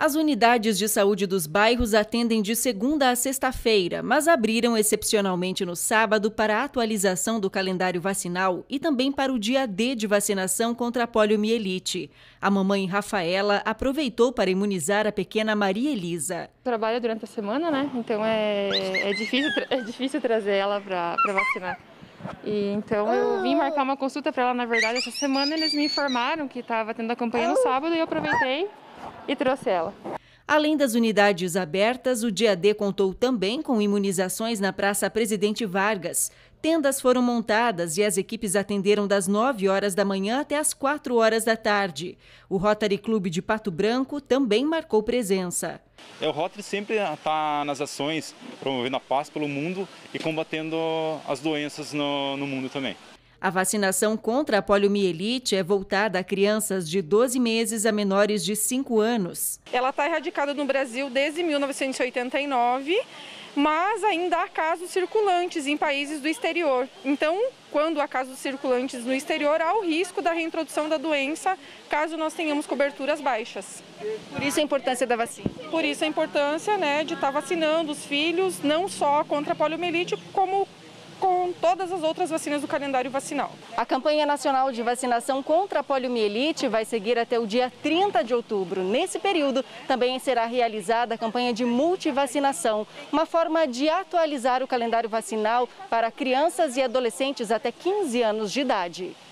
As unidades de saúde dos bairros atendem de segunda a sexta-feira, mas abriram excepcionalmente no sábado para a atualização do calendário vacinal e também para o dia D de vacinação contra a poliomielite. A mamãe Rafaela aproveitou para imunizar a pequena Maria Elisa. Trabalha durante a semana, né? Então é difícil trazer ela para vacinar. Então eu vim marcar uma consulta para ela, na verdade, essa semana eles me informaram que estava tendo a campanha no sábado e eu aproveitei e trouxe ela. Além das unidades abertas, o dia D contou também com imunizações na Praça Presidente Vargas. Tendas foram montadas e as equipes atenderam das 9 horas da manhã até as 4 horas da tarde. O Rotary Clube de Pato Branco também marcou presença. O Rotary sempre está nas ações, promovendo a paz pelo mundo e combatendo as doenças no mundo também. A vacinação contra a poliomielite é voltada a crianças de 12 meses a menores de 5 anos. Ela está erradicada no Brasil desde 1989, mas ainda há casos circulantes em países do exterior. Então, quando há casos circulantes no exterior, há o risco da reintrodução da doença, caso nós tenhamos coberturas baixas. Por isso a importância da vacina. Por isso a importância, né, de estar vacinando os filhos, não só contra a poliomielite, como com todas as outras vacinas do calendário vacinal. A campanha nacional de vacinação contra a poliomielite vai seguir até o dia 30 de outubro. Nesse período, também será realizada a campanha de multivacinação, uma forma de atualizar o calendário vacinal para crianças e adolescentes até 15 anos de idade.